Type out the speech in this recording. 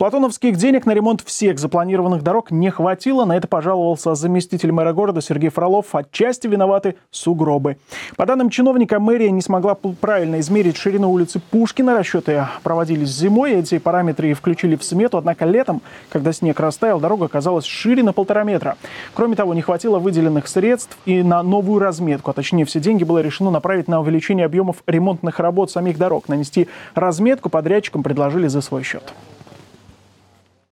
Платоновских денег на ремонт всех запланированных дорог не хватило. На это пожаловался заместитель мэра города Сергей Фролов. Отчасти виноваты сугробы. По данным чиновника, мэрия не смогла правильно измерить ширину улицы Пушкина. Расчеты проводились зимой. Эти параметры и включили в смету. Однако летом, когда снег растаял, дорога оказалась шире на 1,5 метра. Кроме того, не хватило выделенных средств и на новую разметку. А точнее, все деньги было решено направить на увеличение объемов ремонтных работ самих дорог. Нанести разметку подрядчикам предложили за свой счет.